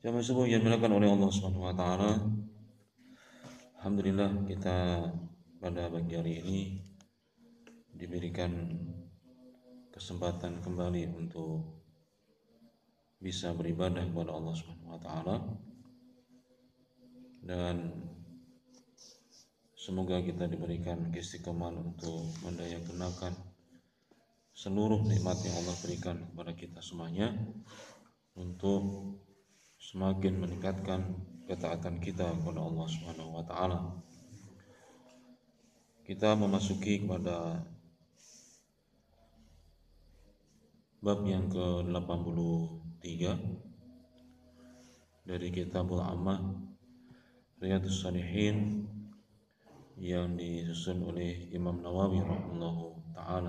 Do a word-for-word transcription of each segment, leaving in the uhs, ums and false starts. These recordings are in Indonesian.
Jamaah subuh yang dimuliakan oleh Allah Subhanahu wa taala. Alhamdulillah kita pada pagi hari ini diberikan kesempatan kembali untuk bisa beribadah kepada Allah Subhanahu wa taala, dan semoga kita diberikan istiqomah untuk mendayagunakan seluruh nikmat yang Allah berikan kepada kita semuanya untuk semakin meningkatkan ketaatan kita kepada Allah Subhanahu wa taala. Kita memasuki kepada bab yang ke delapan puluh tiga dari Kitabul Ammah Riyadhus Shalihin yang disusun oleh Imam Nawawi rahimahullahu taala.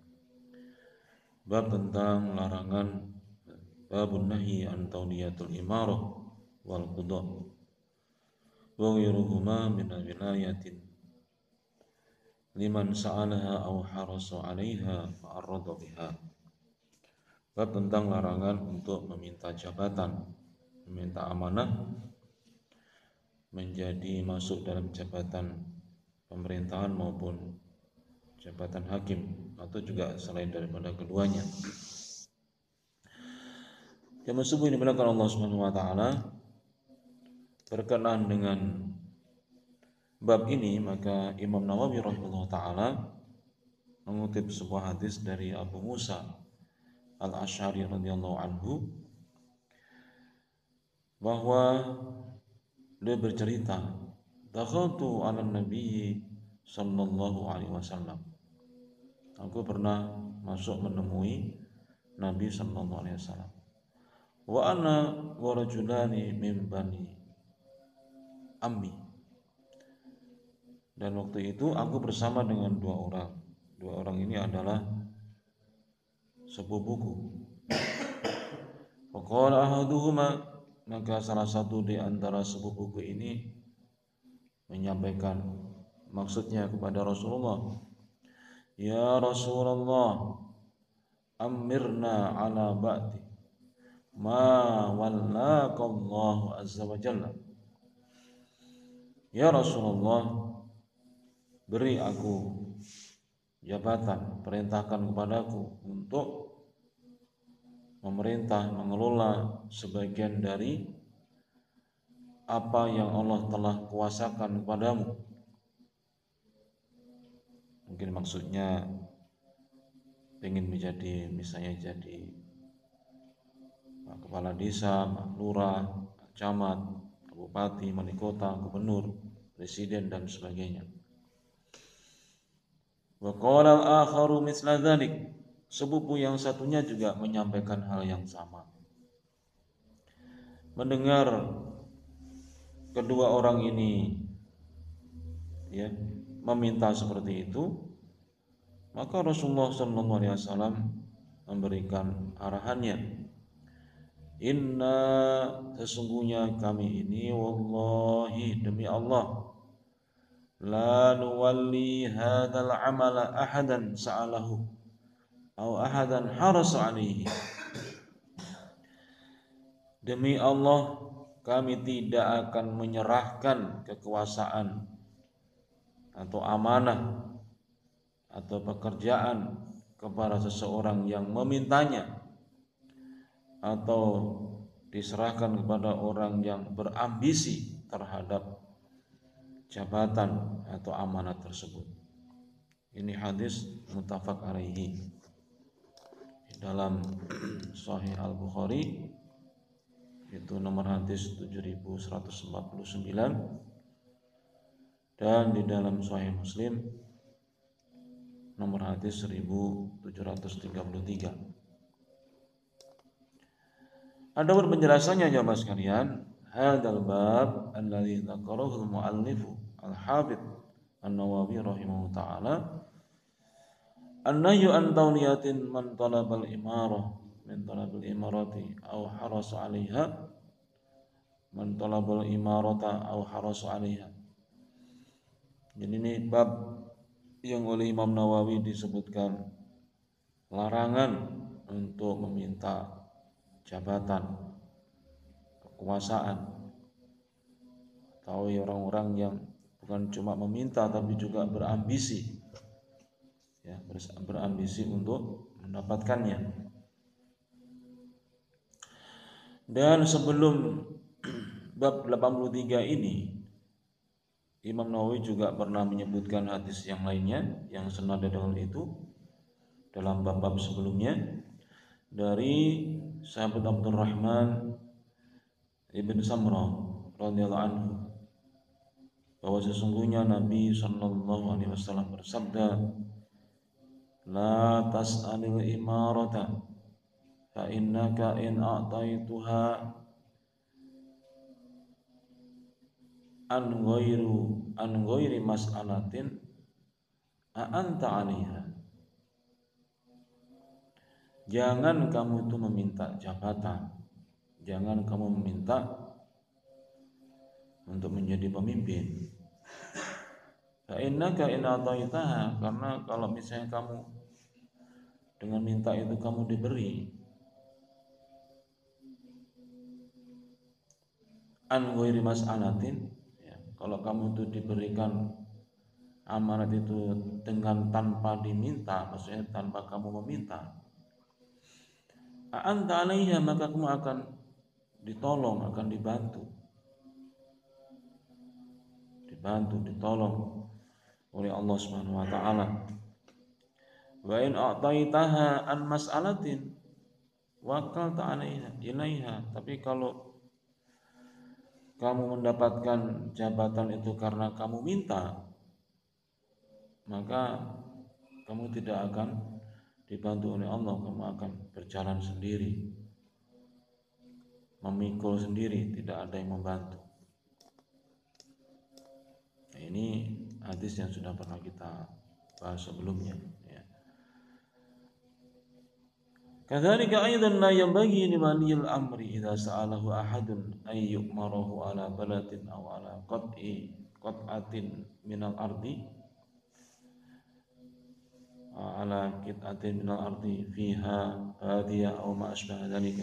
Bab tentang larangan, babun nahyi an tawliyatul imarah wal qudha wa ghairuhuma min wilayatin liman sa'alaha aw harasa 'alaiha fa arrada biha. Bab tentang larangan untuk meminta jabatan, meminta amanah menjadi masuk dalam jabatan pemerintahan maupun jabatan hakim, atau juga selain daripada keduanya. Jamaah subuh ini dimuliakan Allah Subhanahu wa taala. Berkenaan dengan bab ini, maka Imam Nawawi rahimahullah taala mengutip sebuah hadis dari Abu Musa Al-Asy'ari radhiyallahu anhu, bahwa dia bercerita, dakhaltu 'ala Nabi sallallahu alaihi wasallam. Aku pernah masuk menemui Nabi sallallahu alaihi wasallam. Wa ana wa rajulani min bani ammi. Dan waktu itu aku bersama dengan dua orang. Dua orang ini adalah sepupuku. Faqala ahaduhuma, maka salah satu di antara sepupuku ini menyampaikan, maksudnya kepada Rasulullah, ya Rasulullah, amirna ala ba'di ma wallakallahu azza wa jalla. Ya Rasulullah, beri aku jabatan, perintahkan kepadaku untuk memerintah, mengelola sebagian dari apa yang Allah telah kuasakan kepadamu. Mungkin maksudnya ingin menjadi, misalnya jadi kepala desa, lurah, camat, bupati, wali kota, gubernur, presiden dan sebagainya. Wa qala al-akharu mithla dzalik. Sepupu yang satunya juga menyampaikan hal yang sama. Mendengar kedua orang ini ya meminta seperti itu, maka Rasulullah sallallahu alaihi wasallam memberikan arahannya. Inna, sesungguhnya kami ini, wallahi, demi Allah, la nuwalli hadzal amala ahadan sa'alahu aw ahadan harasa alaihi. Demi Allah, kami tidak akan menyerahkan kekuasaan atau amanah atau pekerjaan kepada seseorang yang memintanya, atau diserahkan kepada orang yang berambisi terhadap jabatan atau amanat tersebut. Ini hadis muttafaq alaihi dalam Sahih Al-Bukhari, itu nomor hadis tujuh ribu seratus empat puluh sembilan, dan di dalam Sahih Muslim nomor hadis seribu tujuh ratus tiga puluh tiga. Adapun penjelasannya jamaah sekalian, hadzal bab alladzi dzakarahu al-muallif al-hafidz an-Nawawi rahimahu ta'ala, an-nahyu an tawliyatin man talabal imarah min talabil imarati aw harasa 'alaiha, man talabal imarata aw harasa 'alaiha. Jadi ini bab yang oleh Imam Nawawi disebutkan larangan untuk meminta jabatan, kekuasaan. Atau orang-orang yang bukan cuma meminta tapi juga berambisi, ya, berambisi untuk mendapatkannya. Dan sebelum bab delapan puluh tiga ini, Imam Nawawi juga pernah menyebutkan hadis yang lainnya yang senada dengan itu dalam bab-bab sebelumnya dari sahabat Abdurrahman ibn Samrah radhiyallahu anhu bahwa sesungguhnya Nabi sallallahu alaihi wasallam bersabda, la tas'alil imarata fa innaka in a'taituha an ghairu an ghairi mas'alatin a'anta 'alaiha. Jangan kamu itu meminta jabatan, jangan kamu meminta untuk menjadi pemimpin. Fa innaka in ataitaha, karena kalau misalnya kamu dengan minta itu kamu diberi, an ghairi mas'alatin, ya, kalau kamu itu diberikan amanat itu dengan tanpa diminta, maksudnya tanpa kamu meminta, a'anta 'alaiha, maka kamu akan ditolong, akan dibantu. Dibantu, ditolong oleh Allah Subhanahu wa taala. Wa in a'taitaha an mas'alatin wakalta 'alaiha ilaiha, tapi kalau kamu mendapatkan jabatan itu karena kamu minta, maka kamu tidak akan dibantu oleh Allah, kamu akan berjalan sendiri, memikul sendiri, tidak ada yang membantu. Nah, ini hadis yang sudah pernah kita bahas sebelumnya, ya. Kadzalika aidan la yanbaghi li waliyil amri idza sa'alahu ahadun ay yu'marahu ala balatin aw ala qat'i qat'atin minal ardi ala qit'atin minal ardi fiha hadiya aw ma asbaha dzalika.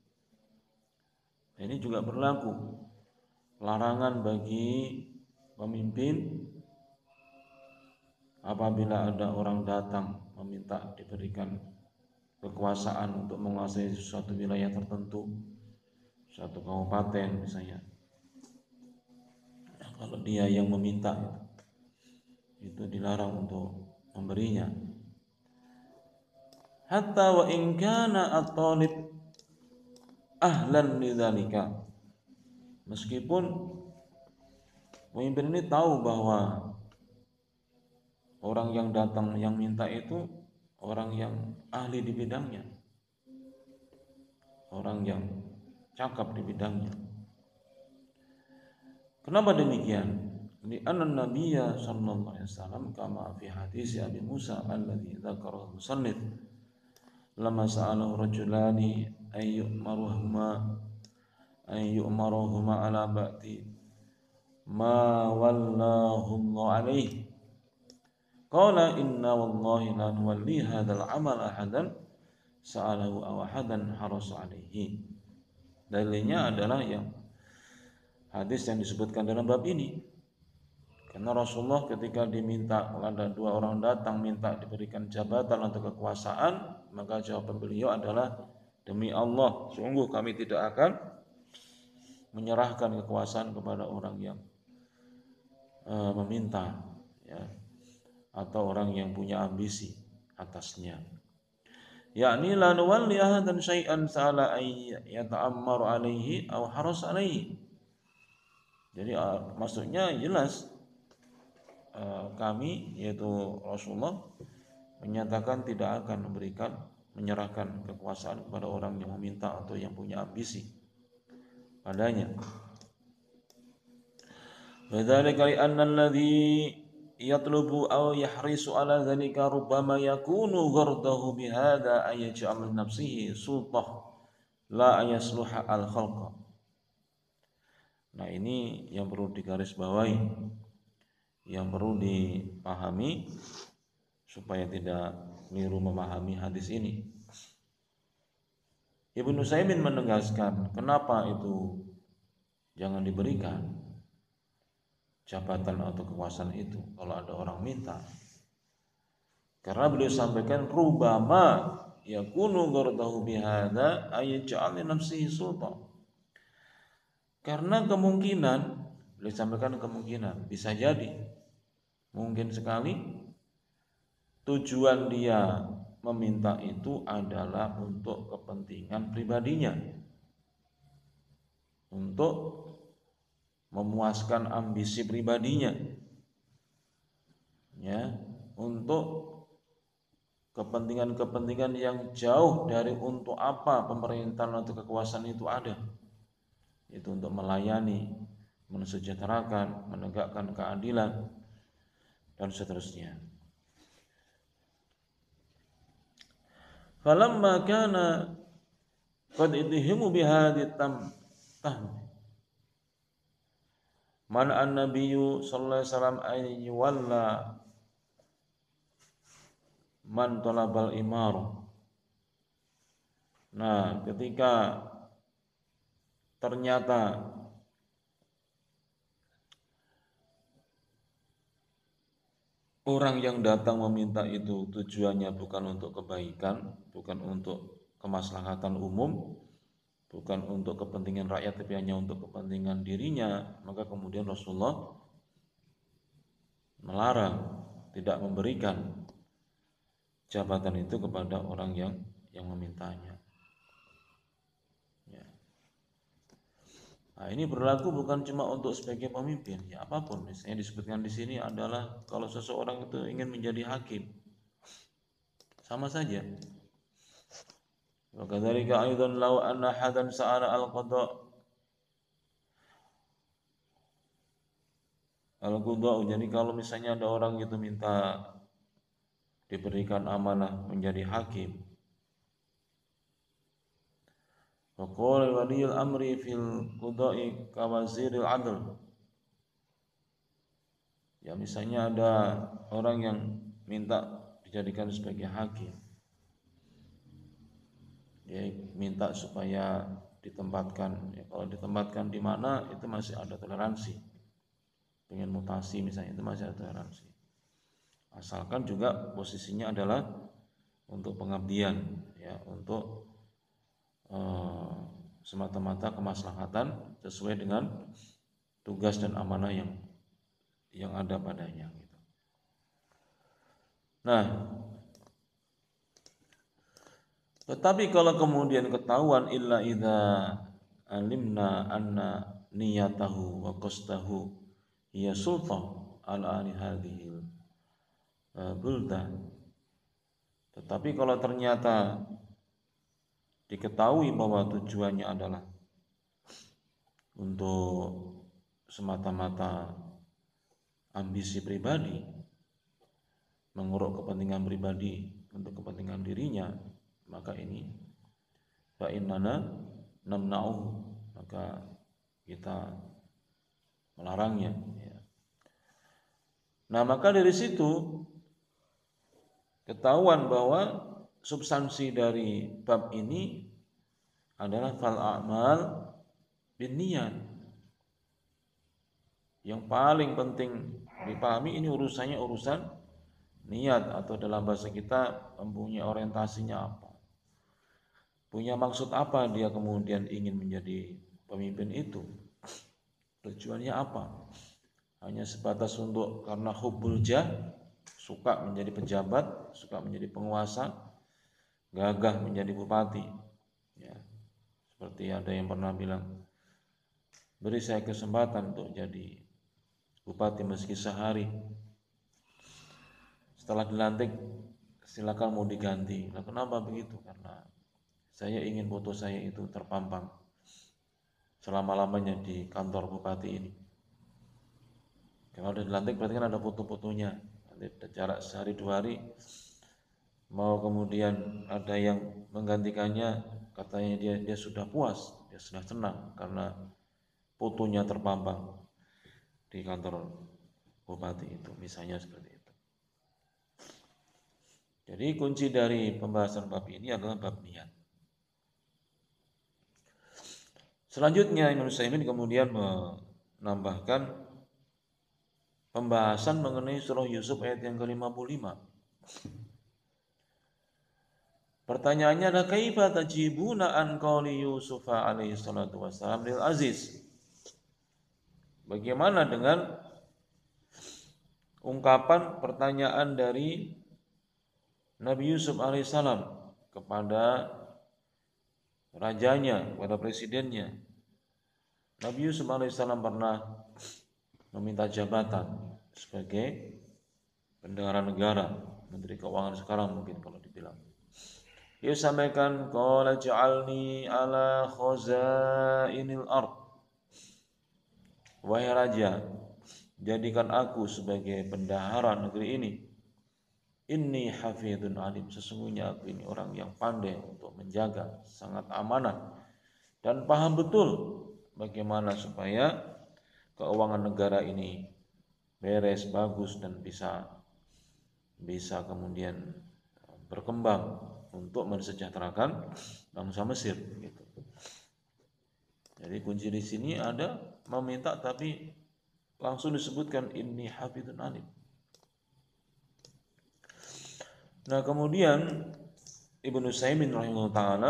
Ini juga berlaku larangan bagi pemimpin apabila ada orang datang meminta diberikan kekuasaan untuk menguasai suatu wilayah tertentu, suatu kabupaten misalnya. Nah, kalau dia yang meminta itu, itu dilarang untuk memberinya. Hatta wa in kana at-talib ahlan lidzalika, meskipun pemimpin ini tahu bahwa orang yang datang yang minta itu orang yang ahli di bidangnya, orang yang cakap di bidangnya. Kenapa demikian? Li anna Nabiyya sallallahu alaihi wasallam kama fi hadis Abi Musa alladhi dzakarahu musannif lama sa'alahu rajulani ay yu'maruhuma ay yu'maruhuma ala ba'ti ma wallahu Allah alaihi qala inna wallahi la nuwalli hadzal amal ahadan sa'alahu aw ahadan harasa alaihi. Dalilnya adalah yang hadis yang disebutkan dalam bab ini. Karena Rasulullah ketika diminta, kalau ada dua orang datang minta diberikan jabatan atau kekuasaan, maka jawaban beliau adalah, demi Allah, sungguh kami tidak akan menyerahkan kekuasaan kepada orang yang uh, meminta, ya, atau orang yang punya ambisi atasnya. Yakni la nuwalli ahadan syai'an sa'ala ay yata'ammaru alaihi aw haras alaihi. Jadi uh, maksudnya jelas, uh, kami yaitu Rasulullah menyatakan tidak akan memberikan menyerahkan kekuasaan kepada orang yang meminta atau yang punya ambisi padanya. Wadzalika li anna alladhi yatlubu aw yahrisu ala dzalika rubbama yakunu ghardahu bihadza ay yaj'al li nafsihi sultah la yasluha al khalqa. Nah, ini yang perlu digarisbawahi, yang perlu dipahami supaya tidak keliru memahami hadis ini. Ibnu Utsaimin menegaskan, kenapa itu jangan diberikan jabatan atau kekuasaan itu kalau ada orang minta. Karena beliau sampaikan rubama yakunu ghardahu bihadza ayja'al li nafsihi sultan. Karena kemungkinan, beliau sampaikan kemungkinan bisa jadi, mungkin sekali tujuan dia meminta itu adalah untuk kepentingan pribadinya, untuk memuaskan ambisi pribadinya, ya, untuk kepentingan-kepentingan yang jauh dari untuk apa pemerintahan atau kekuasaan itu ada. Itu untuk melayani, mensejahterakan, menegakkan keadilan, dan seterusnya. Falamma kana qad idhimu bihadhi tam tahmi man an-nabiyyu sallallahu alaihi wasallam ay walla man talabal imar. Nah, ketika ternyata orang yang datang meminta itu tujuannya bukan untuk kebaikan, bukan untuk kemaslahatan umum, bukan untuk kepentingan rakyat, tapi hanya untuk kepentingan dirinya, maka kemudian Rasulullah melarang, tidak memberikan jabatan itu kepada orang yang yang memintanya. Ya. Nah, ini berlaku bukan cuma untuk sebagai pemimpin, ya apapun. Misalnya disebutkan di sini adalah kalau seseorang itu ingin menjadi hakim, sama saja. Wa kadzalika aidan law anna hadan sa'ala al-qada al-qada. Jadi kalau misalnya ada orang itu minta diberikan amanah menjadi hakim, faqala waliyul amri fil qada'i kawaziril adl. Ya misalnya ada orang yang minta dijadikan sebagai hakim, dia minta supaya ditempatkan, ya, kalau ditempatkan di mana itu masih ada toleransi. Pengen mutasi misalnya itu masih ada toleransi. Asalkan juga posisinya adalah untuk pengabdian, ya, untuk uh, semata-mata kemaslahatan sesuai dengan tugas dan amanah yang yang ada padanya. Gitu. Nah, tetapi kalau kemudian ketahuan illa idza alimna anna niyatahu wa qasdahu hiya sultan ala ahli hadhil buldan. Tetapi kalau ternyata diketahui bahwa tujuannya adalah untuk semata-mata ambisi pribadi, menguruk kepentingan pribadi untuk kepentingan dirinya, maka ini fa innana namna'uhu, maka kita melarangnya, ya. Nah, maka dari situ ketahuan bahwa substansi dari bab ini adalah fal a'mal bin niyat. Yang paling penting dipahami ini urusannya urusan niat, atau dalam bahasa kita mempunyai orientasinya apa, punya maksud apa dia kemudian ingin menjadi pemimpin itu, tujuannya apa. Hanya sebatas untuk karena hubbul jah, suka menjadi pejabat, suka menjadi penguasa, gagah menjadi bupati, ya. Seperti ada yang pernah bilang, beri saya kesempatan untuk jadi bupati meski sehari, setelah dilantik silakan mau diganti. Nah, kenapa begitu? Karena saya ingin foto saya itu terpampang selama-lamanya di kantor bupati ini. Kalau udah dilantik berarti kan ada foto-fotonya. Nanti jarak sehari dua hari, mau kemudian ada yang menggantikannya, katanya dia dia sudah puas, dia sudah senang karena fotonya terpampang di kantor bupati itu, misalnya seperti itu. Jadi kunci dari pembahasan bab ini adalah bab niat. Selanjutnya Imam Utsaimin kemudian menambahkan pembahasan mengenai surah Yusuf ayat yang ke lima puluh lima. Pertanyaannya adalah kaifa tajibuna an qawli Yusuf alaihi salatu wassalam lil aziz. Bagaimana dengan ungkapan pertanyaan dari Nabi Yusuf alaihissalam kepada rajanya, kepada presidennya. Nabi Yusuf alaihissalam pernah meminta jabatan sebagai bendahara negara, menteri keuangan sekarang mungkin kalau dibilang. Dia sampaikan, qala ja'alni ala khazainil ard. Wahai raja, jadikan aku sebagai bendahara negeri ini. Inni hafidun alim, sesungguhnya aku ini orang yang pandai untuk menjaga, sangat amanah dan paham betul bagaimana supaya keuangan negara ini beres, bagus dan bisa bisa kemudian berkembang untuk mensejahterakan bangsa Mesir gitu. Jadi kunci di sini ada meminta tapi langsung disebutkan inni hafidun alim. Nah, kemudian Ibnu Utsaimin rahimahullah taala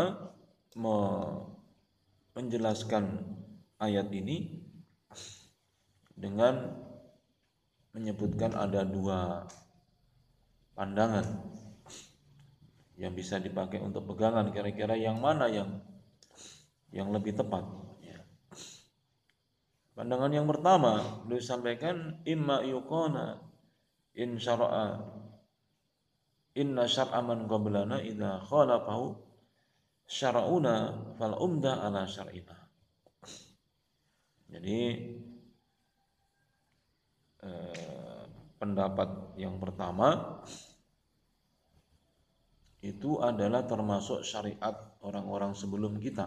menjelaskan ayat ini dengan menyebutkan ada dua pandangan yang bisa dipakai untuk pegangan, kira-kira yang mana yang yang lebih tepat. Ya. Pandangan yang pertama beliau sampaikan imma yuqana in syara'a inna syar'a man qablana idza khalafahu syara'una fal umda ala syar'ina. Jadi eh, pendapat yang pertama itu adalah termasuk syariat orang-orang sebelum kita.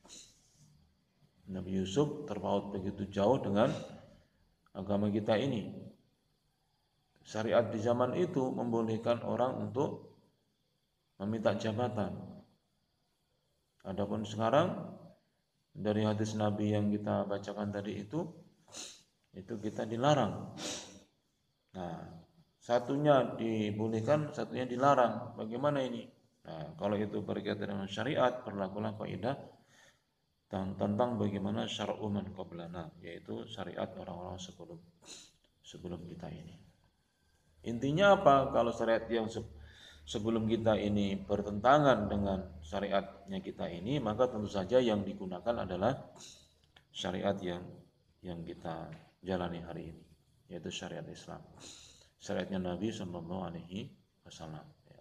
Nabi Yusuf terpaut begitu jauh dengan agama kita ini. Syariat di zaman itu membolehkan orang untuk meminta jabatan. Adapun sekarang dari hadis Nabi yang kita bacakan tadi itu, itu kita dilarang. Nah, satunya dibolehkan, satunya dilarang. Bagaimana ini? Nah, kalau itu berkaitan dengan syariat, berlakulah kaidah tentang bagaimana syar'u man qablana, yaitu syariat orang-orang sebelum sebelum kita ini. Intinya apa? Kalau syariat yang sebelum kita ini bertentangan dengan syariatnya kita ini, maka tentu saja yang digunakan adalah syariat yang yang kita jalani hari ini, yaitu syariat Islam, syariatnya Nabi Shallallahu Alaihi Wasallam.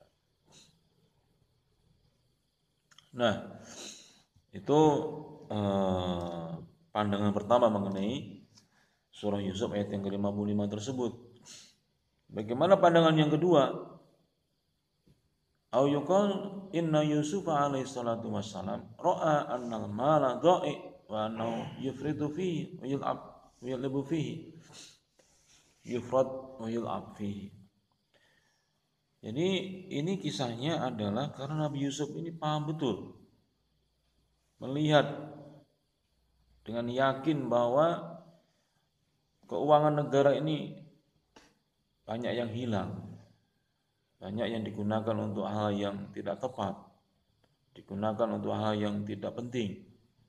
Nah, itu eh, pandangan pertama mengenai surah Yusuf ayat yang ke lima puluh lima tersebut. Bagaimana pandangan yang kedua? Au yuqal inna Yusuf alaihi salatu wassalam ra'a annal mala dha'i wa annahu yufridu fihi wa yul'ab wa yul'abu fihi yufrad wa yul'ab fihi. Jadi ini kisahnya adalah karena Nabi Yusuf ini paham betul, melihat dengan yakin bahwa keuangan negara ini banyak yang hilang, banyak yang digunakan untuk hal yang tidak tepat, digunakan untuk hal yang tidak penting.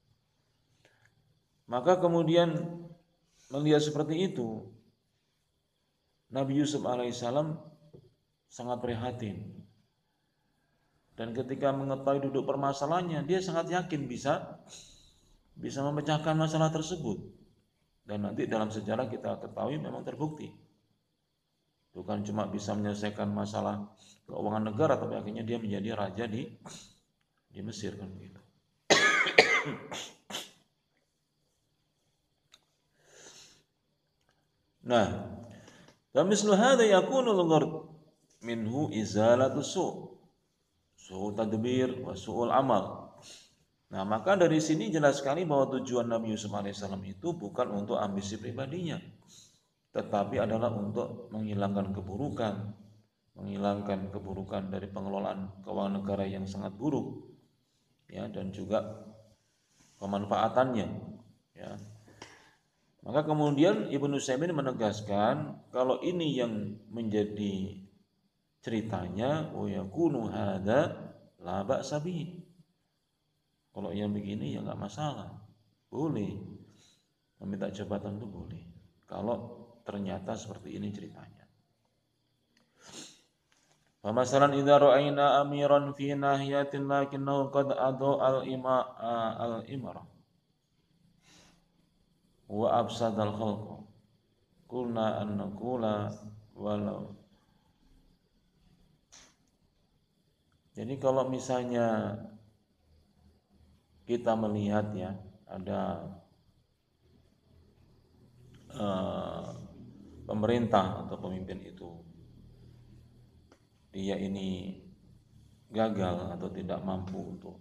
Maka kemudian melihat seperti itu, Nabi Yusuf alaihissalam sangat prihatin. Dan ketika mengetahui duduk permasalahannya, dia sangat yakin bisa bisa memecahkan masalah tersebut. Dan nanti dalam sejarah kita ketahui memang terbukti. Bukan cuma bisa menyelesaikan masalah keuangan negara, tapi akhirnya dia menjadi raja di di Mesir kan begitu. Nah, dan mislu hadza yakunu al-ghard minhu izalatu su' su' tadbir wa su'ul amal. Nah, maka dari sini jelas sekali bahwa tujuan Nabi Yusuf alaihissalam itu bukan untuk ambisi pribadinya, tetapi adalah untuk menghilangkan keburukan, menghilangkan keburukan dari pengelolaan keuangan negara yang sangat buruk, ya, dan juga pemanfaatannya, ya. Maka kemudian Ibnu Utsaimin menegaskan kalau ini yang menjadi ceritanya, wa yakunu hadza la ba'sa bihi. Kalau yang begini ya nggak masalah, boleh meminta jabatan itu boleh. Kalau ternyata seperti ini ceritanya. Famasalan idza ra'ayna amiran fi nahiyatin lakinnahu qad adu al-ima al-imara wa afsadal khalqa qulna an naqula walau. Jadi kalau misalnya kita melihat ya ada uh, pemerintah atau pemimpin itu dia ini gagal atau tidak mampu untuk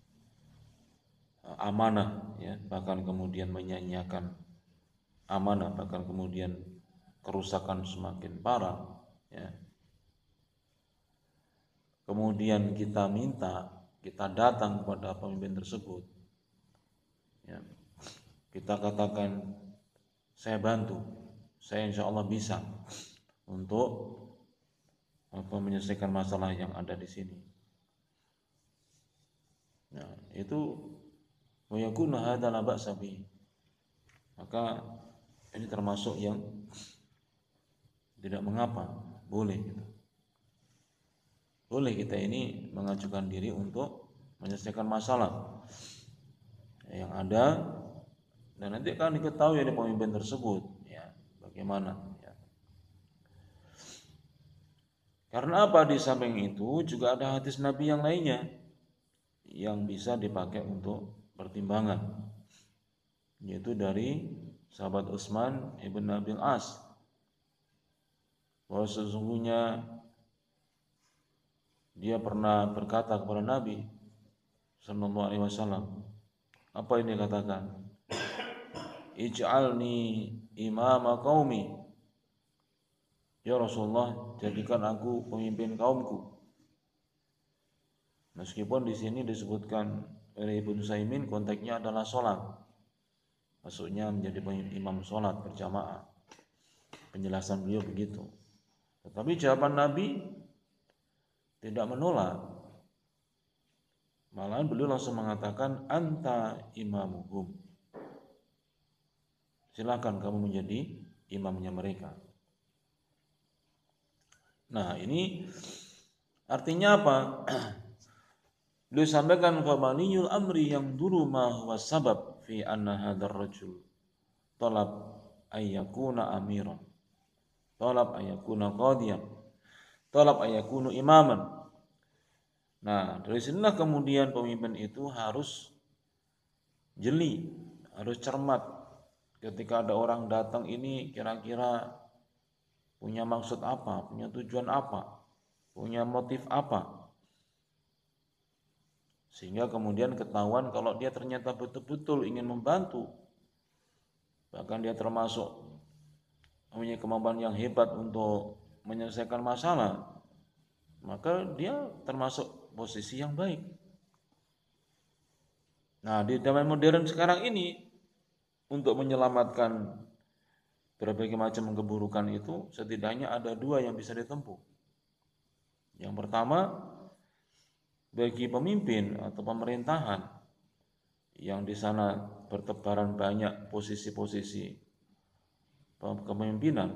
uh, amanah ya, bahkan kemudian menyanyiakan amanah, bahkan kemudian kerusakan semakin parah ya. Kemudian kita minta, kita datang kepada pemimpin tersebut ya. Kita katakan, saya bantu, saya insya Allah bisa untuk apa, menyelesaikan masalah yang ada di sini. Nah, itu wa yakunu hadza la ba'sa bihi. Maka ini termasuk yang tidak mengapa, boleh gitu. Boleh kita ini mengajukan diri untuk menyelesaikan masalah yang ada, dan nanti akan diketahui oleh pemimpin tersebut ya bagaimana ya. Karena apa? Di samping itu juga ada hadis Nabi yang lainnya yang bisa dipakai untuk pertimbangan, yaitu dari sahabat Utsman ibn Abil As, bahwa sesungguhnya dia pernah berkata kepada Nabi sallallahu alaihi wasallam, apa yang dia katakan? Ij'alni imama qaumi. Ya Rasulullah, jadikan aku pemimpin kaumku. Meskipun di sini disebutkan oleh Ibnu Utsaimin konteksnya adalah sholat, maksudnya menjadi imam sholat berjamaah. Penjelasan beliau begitu. Tetapi jawaban Nabi tidak menolak. Malahan beliau langsung mengatakan anta imamuhum. Silakan kamu menjadi imamnya mereka. Nah, ini artinya apa? Beliau sampaikan famaniyul amri yang dulu ma huwa sabab fi anna hadzal rajul talab ayyakuna amiran, talab ayyakuna qadiyan, talab ayyakunu imaman. Nah, dari sinilah kemudian pemimpin itu harus jeli, harus cermat ketika ada orang datang ini kira-kira punya maksud apa, punya tujuan apa, punya motif apa, sehingga kemudian ketahuan kalau dia ternyata betul-betul ingin membantu, bahkan dia termasuk punya kemampuan yang hebat untuk menyelesaikan masalah, maka dia termasuk posisi yang baik. Nah, di zaman modern sekarang ini, untuk menyelamatkan berbagai macam keburukan itu, setidaknya ada dua yang bisa ditempuh. Yang pertama, bagi pemimpin atau pemerintahan yang di sana bertebaran banyak posisi-posisi kepemimpinan,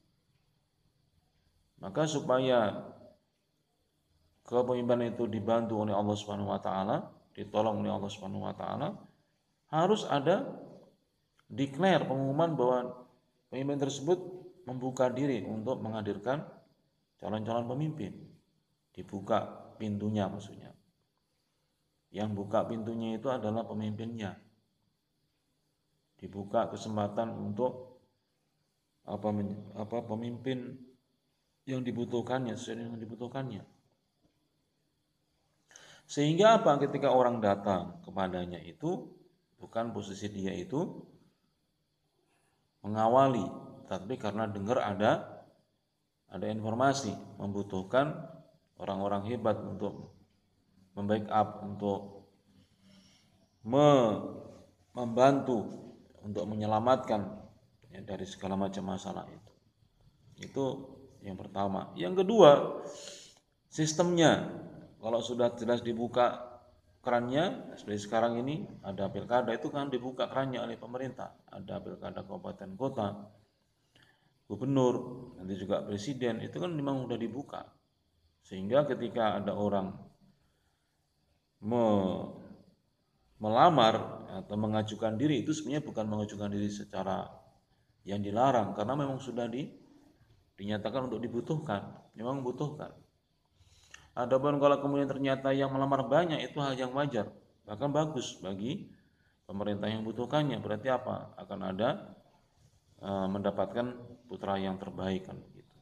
maka supaya kepemimpinan itu dibantu oleh Allah Subhanahu wa taala, ditolong oleh Allah Subhanahu wa taala, harus ada declare, pengumuman bahwa pemimpin tersebut membuka diri untuk menghadirkan calon-calon pemimpin. Dibuka pintunya maksudnya. Yang buka pintunya itu adalah pemimpinnya. Dibuka kesempatan untuk apa, apa pemimpin yang dibutuhkannya, sesuai dengan dibutuhkannya. Sehingga apa? Ketika orang datang kepadanya itu bukan posisi dia itu mengawali, tapi karena dengar ada ada informasi membutuhkan orang-orang hebat untuk membackup, untuk membantu untuk menyelamatkan ya, dari segala macam masalah itu. Itu yang pertama. Yang kedua, sistemnya. Kalau sudah jelas dibuka kerannya, seperti sekarang ini ada pilkada, itu kan dibuka kerannya oleh pemerintah. Ada pilkada kabupaten kota, gubernur, nanti juga presiden, itu kan memang sudah dibuka. Sehingga ketika ada orang me melamar atau mengajukan diri, itu sebenarnya bukan mengajukan diri secara yang dilarang, karena memang sudah di, dinyatakan untuk dibutuhkan, memang membutuhkan. Adapun kalau kemudian ternyata yang melamar banyak, itu hal yang wajar, bahkan bagus bagi pemerintah yang membutuhkannya. Berarti apa? Akan ada e, mendapatkan putra yang terbaik kan begitu.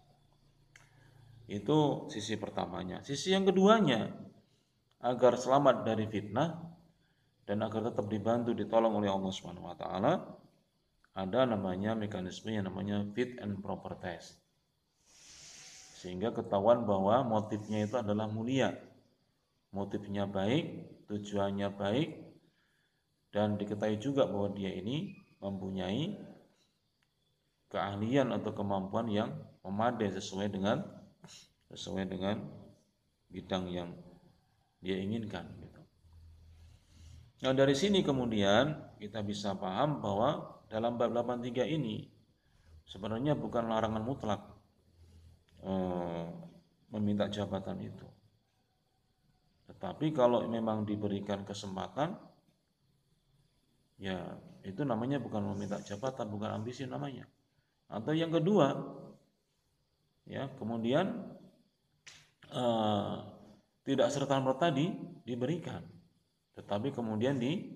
Itu sisi pertamanya. Sisi yang keduanya, agar selamat dari fitnah dan agar tetap dibantu ditolong oleh Allah Subhanahu wa taala, ada namanya mekanisme yang namanya fit and proper test. Sehingga ketahuan bahwa motifnya itu adalah mulia, motifnya baik, tujuannya baik, dan diketahui juga bahwa dia ini mempunyai keahlian atau kemampuan yang memadai sesuai dengan sesuai dengan bidang yang dia inginkan. Nah, dari sini kemudian kita bisa paham bahwa dalam bab delapan puluh tiga ini sebenarnya bukan larangan mutlak eh, meminta jabatan itu. Tetapi kalau memang diberikan kesempatan, ya itu namanya bukan meminta jabatan, bukan ambisi namanya. Atau yang kedua, ya kemudian eh, tidak serta-merta di, diberikan, tetapi kemudian di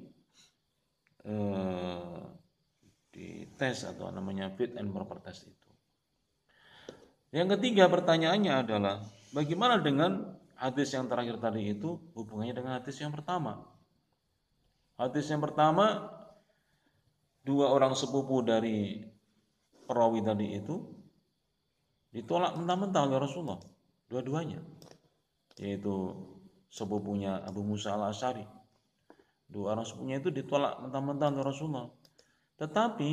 eh, di tes atau namanya fit and proper test itu. Yang ketiga pertanyaannya adalah bagaimana dengan hadis yang terakhir tadi itu hubungannya dengan hadis yang pertama? Hadis yang pertama, dua orang sepupu dari perawi tadi itu ditolak mentah-mentah oleh Rasulullah, dua-duanya, yaitu sepupunya Abu Musa al-Asy'ari. Dua orang sepupunya itu ditolak mentah-mentah oleh Rasulullah. Tetapi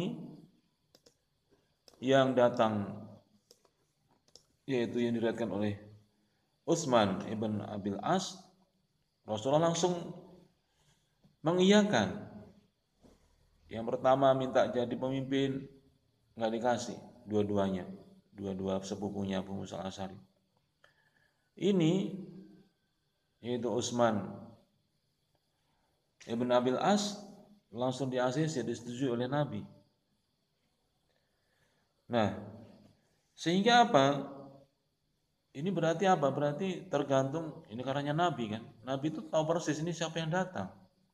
yang datang, yaitu yang diriwayatkan oleh Utsman ibn Abil As, Rasulullah langsung mengiyakan. Yang pertama minta jadi pemimpin, nggak dikasih, dua-duanya, dua-dua sepupunya Abu Musa al-Asy'ari. Ini yaitu Utsman ibn Abil As langsung di A C C, disetujui oleh Nabi. Nah, sehingga apa? Ini berarti apa? Berarti tergantung, ini karenanya Nabi kan. Nabi itu tahu persis ini siapa yang datang.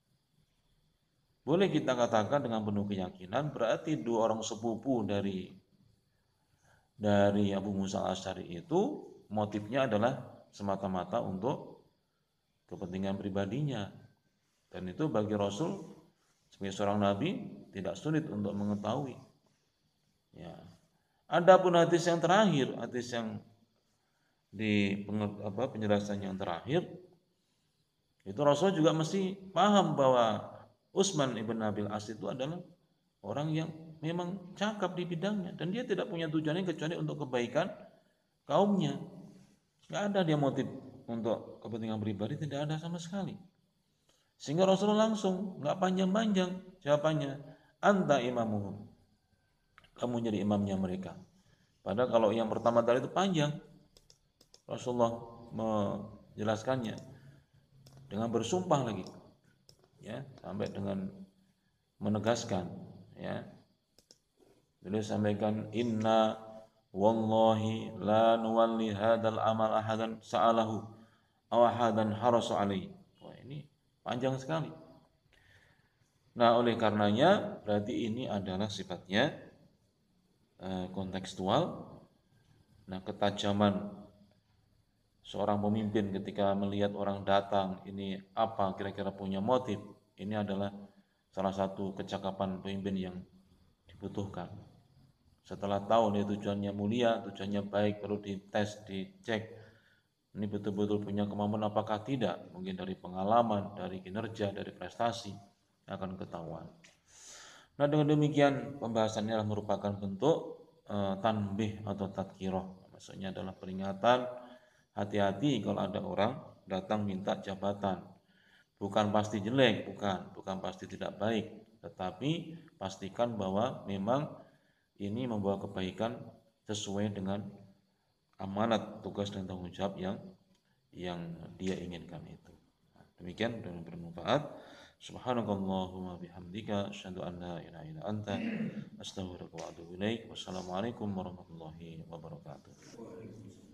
Boleh kita katakan dengan penuh keyakinan berarti dua orang sepupu dari dari Abu Musa al-Asy'ari itu motifnya adalah semata-mata untuk kepentingan pribadinya. Dan itu bagi Rasul sebagai seorang nabi tidak sulit untuk mengetahui. Ya. Adapun hadis yang terakhir, hadis yang di apa, penjelasan yang terakhir, itu Rasul juga mesti paham bahwa Utsman ibn Abil As itu adalah orang yang memang cakap di bidangnya dan dia tidak punya tujuan kecuali untuk kebaikan kaumnya. Nggak ada dia motif untuk kepentingan pribadi, tidak ada sama sekali. Sehingga Rasulullah langsung nggak panjang-panjang jawabannya, anta imamuhum, kamu jadi imamnya mereka. Padahal kalau yang pertama tadi itu panjang, Rasulullah menjelaskannya dengan bersumpah lagi, ya, sampai dengan menegaskan, ya. Beliau sampaikan, inna wallahi la nuwalli hadzal amal ahadan sa'alahu aw ahadan harasa alaihi. Wah, ini panjang sekali. Nah, oleh karenanya berarti ini adalah sifatnya eh, kontekstual. Nah, ketajaman seorang pemimpin ketika melihat orang datang ini apa kira-kira punya motif, ini adalah salah satu kecakapan pemimpin yang dibutuhkan. Setelah tahu nih tujuannya mulia, tujuannya baik, perlu dites, dicek ini betul-betul punya kemampuan apakah tidak, mungkin dari pengalaman, dari kinerja, dari prestasi. akan ketahuan. Nah, dengan demikian pembahasannya adalah merupakan bentuk uh, tanbih atau tadkirah. Maksudnya adalah peringatan, hati-hati kalau ada orang datang minta jabatan. Bukan pasti jelek, bukan, bukan pasti tidak baik, tetapi pastikan bahwa memang ini membawa kebaikan sesuai dengan amanat, tugas dan tanggung jawab yang yang dia inginkan itu. Demikian, dan bermanfaat. Subhanakallahumma bihamdika asyhadu an la ilaha illa anta astaghfiruka wa atubu ilaik. Wassalamualaikum warahmatullahi wabarakatuh.